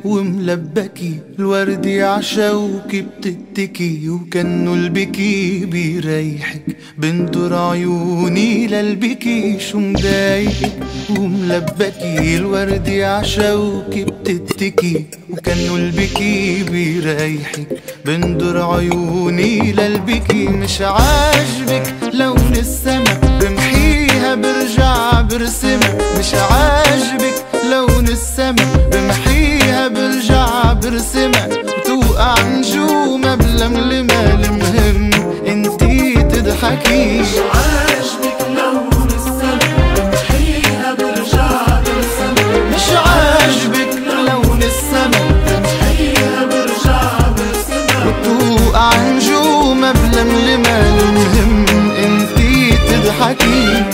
وملبكي الورد عشوكي بتتكي وكأنه البكي بيريحك بندر عيوني للبكي شو مضايقك وملبكي الورد عشوكي بتتكي وكأنه البكي بيريحك بندر عيوني للبكي مش عاجبك لون السما بمحيها برجع برسمها مش عاجبك لون السما بمحيها برجع برسمها وتوقع نجومها بلملمها المهم انتي تضحكي مش عاجبك لون السما بمحيها برجع برسمها مش عاجبك لون السما بمحيها برجع برسمها وتوقع نجومها بلملمها المهم انتي تضحكي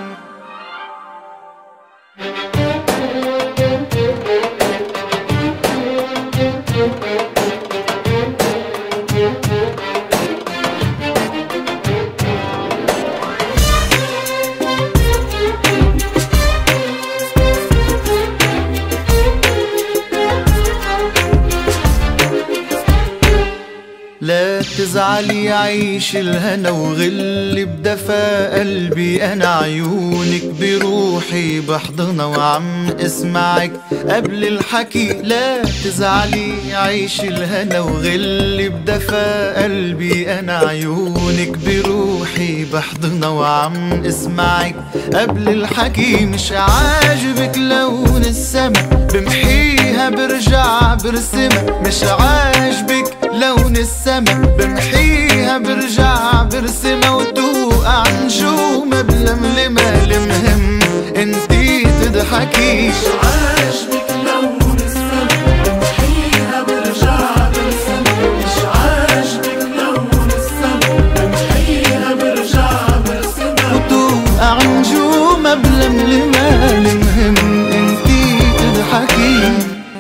لا تزعلي عيش الهنا وغلي بدفا قلبي انا عيونك بروحي بحضنها وعم اسمعك قبل الحكي لا تزعلي عيش الهنا وغلي بدفا قلبي انا عيونك بروحي بحضنها وعم اسمعك قبل الحكي مش عاجبك لون السما بمحيها برجع برسمها مش عاجبك لون السما بمحيها برجع برسمها وتوقع نجومها بلملمها المهم انتي تضحكي مش عاجبك لون السما بمحيها برجع برسمها مش عاجبك لون السما بمحيها برجع برسمها وتوقع نجومها بلملمها المهم انتي تضحكي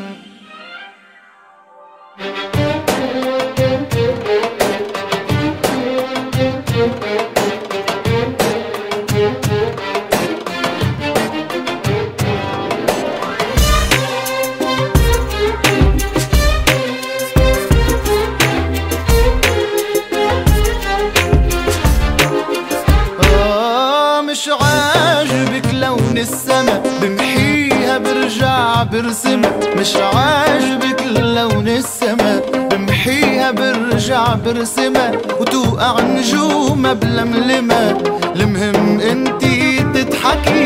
مش عاجبك لون السما بمحيها برجع برسمها مش عاجبك لون السما بمحيها برجع برسمها وتوقع نجومها بلملمها المهم انتي تضحكي